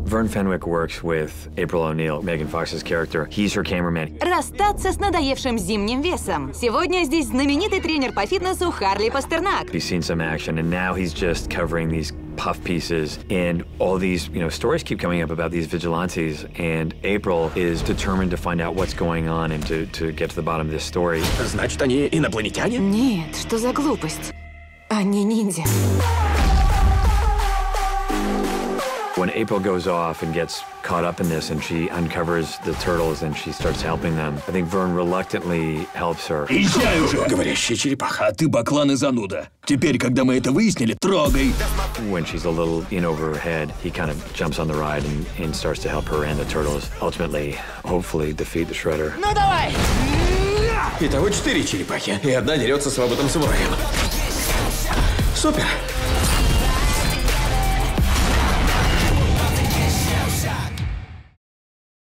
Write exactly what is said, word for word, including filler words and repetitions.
Vern Fenwick works with April O'Neil, Megan Fox's character. He's her cameraman. Расстаться с надоевшим зимним весом. Сегодня здесь знаменитый тренер по фитнесу Харли Пастернак. He's seen some action, and now he's just covering these puff pieces, and all these, you know, stories keep coming up about these vigilantes, and April is determined to find out what's going on and to, to get to the bottom of this story. Значит, они инопланетяне? Нет, что за глупость? Они ниндзя. When April goes off and gets caught up in this and she uncovers the turtles and she starts helping them, I think Vern reluctantly helps her. Езжай уже! Говорящая черепаха, а ты баклан и зануда. Теперь, когда мы это выяснили, трогай! When she's a little in over her head, he kind of jumps on the ride and, and starts to help her and the turtles ultimately, hopefully, defeat the Shredder. Ну давай! Итого четыре черепахи, и одна дерется с роботом-самураем. Супер!